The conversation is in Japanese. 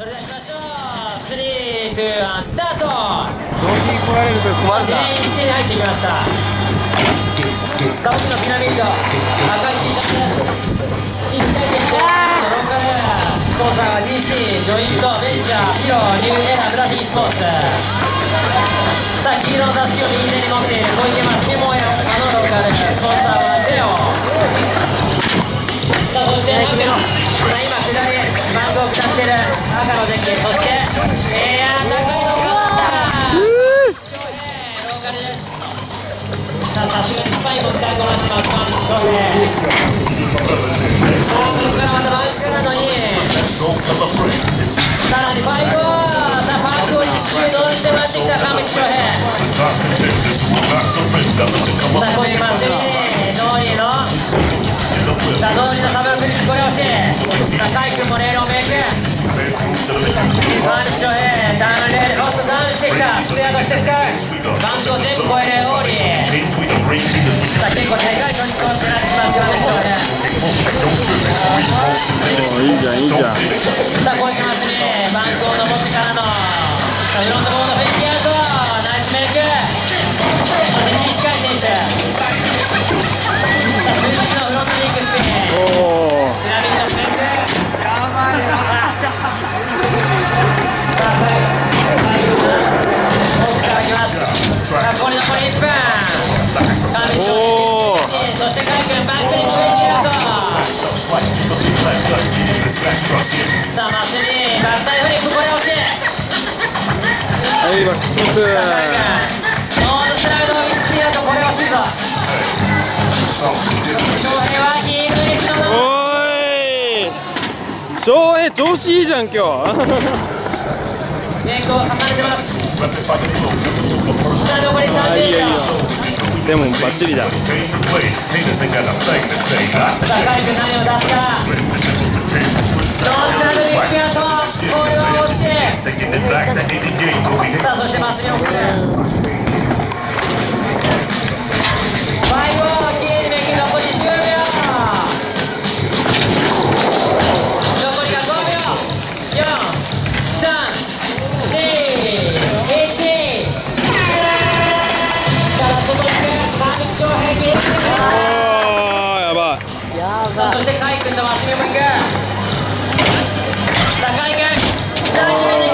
それでは行きましょう。3、2、1、スタート。 同時に来られると困るな。 全員一斉に入ってきました。さっきのピラミッド、赤い T シャツ、1対戦士、ローカル、スポンサーは DC、ジョイント、ベンチャー、ピロ、ニューエラー、紫スポーツ。さあ、黄色のたすきを右手に持っている小池ますみもや、あのローカル、スポンサーはレオ。さあ、そして赤の、今下り、バンクを下っている赤のデッキ、そして、高いのがさすがにスパイも使いこなしてます、川口翔平。さあ、ここからまたバンクなのに、さらに5、さあ、バンクを一周同時で回ってきた川口翔平。さあ、こういうマスに、ノーリーの、さあ、同時のサブロックにご両親。さあ、カイ君もレールをメイク。川口翔平、ダウンレール、おっとダウンしてきた、スペアとして使う。バンクを全部超えるオーリー。さあ、結構でかいトリックを狙ってますよね、翔平。 いいじゃん、いいじゃん。 さあ、こういきますね。バンクを登ってからの、さあ、フロントボードフェイキーアウト。ナイスメイク。そして西海選手。さあ、数日のフロントリークスピン。ピラミッドのメイク。さあ、最後。奥から来ます。さあ、残り1分。川口翔平、そしてカイ君バックにプレッシャーアウト。さあ、マスにバックサイドフリップ、これ惜しい。 はい、バックスミス。 ノーズスライドを見つけるとこれ惜しいぞ。翔平はヒールリフトの。 おーい、翔平調子いいじゃん今日。 メイクを重ねてます。さあ、残り30秒。 でもバッチリだ。 さあ、カイ君何を出すか。ノーズスライド見つけるとこれは惜しい。さあ、そしてマスに送る。5、きれいにメイク、残り10秒。残りが5秒。4、3、2、1。さあ、ラストトリック、川口翔平、切り替え。 やばい。 さあ、そしてカイ君とマスにも行く。さあ、カイ君、さあ、